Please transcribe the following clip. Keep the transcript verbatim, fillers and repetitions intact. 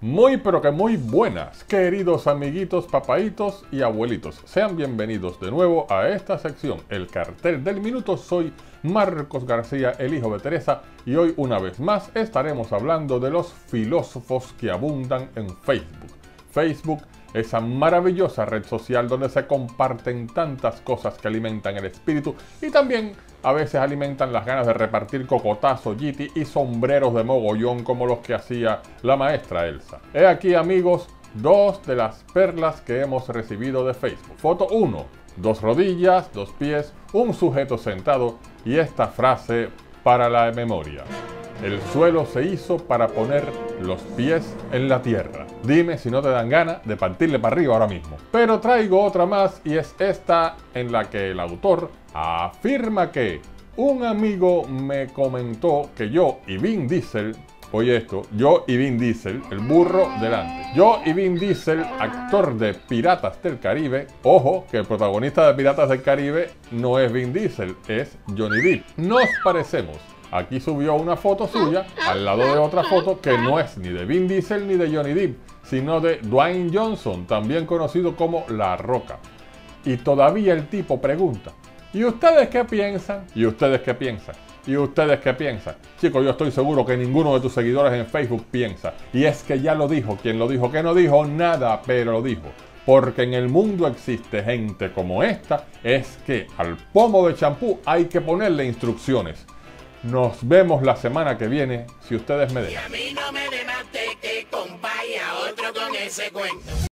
Muy pero que muy buenas, queridos amiguitos, papaitos y abuelitos. Sean bienvenidos de nuevo a esta sección, el cartel del minuto. Soy Marcos García, el hijo de Teresa, y hoy una vez más estaremos hablando de los filósofos que abundan en Facebook. Facebook, esa maravillosa red social donde se comparten tantas cosas que alimentan el espíritu y también a veces alimentan las ganas de repartir cocotazos, yiti y sombreros de mogollón como los que hacía la maestra Elsa. He aquí, amigos, dos de las perlas que hemos recibido de Facebook. Foto uno, dos rodillas, dos pies, un sujeto sentado y esta frase para la memoria. El suelo se hizo para poner los pies en la tierra. Dime si no te dan ganas de partirle para arriba ahora mismo. Pero traigo otra más y es esta en la que el autor afirma que un amigo me comentó que yo y Vin Diesel, oye esto, yo y Vin Diesel, el burro delante. Yo y Vin Diesel, actor de Piratas del Caribe, ojo que el protagonista de Piratas del Caribe no es Vin Diesel, es Johnny Depp. Nos parecemos. Aquí subió una foto suya al lado de otra foto que no es ni de Vin Diesel ni de Johnny Depp, sino de Dwayne Johnson, también conocido como La Roca. Y todavía el tipo pregunta, ¿y ustedes qué piensan? ¿Y ustedes qué piensan? ¿Y ustedes qué piensan? Chicos, yo estoy seguro que ninguno de tus seguidores en Facebook piensa. Y es que ya lo dijo, quien lo dijo, que no dijo nada, pero lo dijo. Porque en el mundo existe gente como esta, es que al pomo de champú hay que ponerle instrucciones. Nos vemos la semana que viene, si ustedes me dejan. Y a mí no me demate que compaya otro con ese cuento.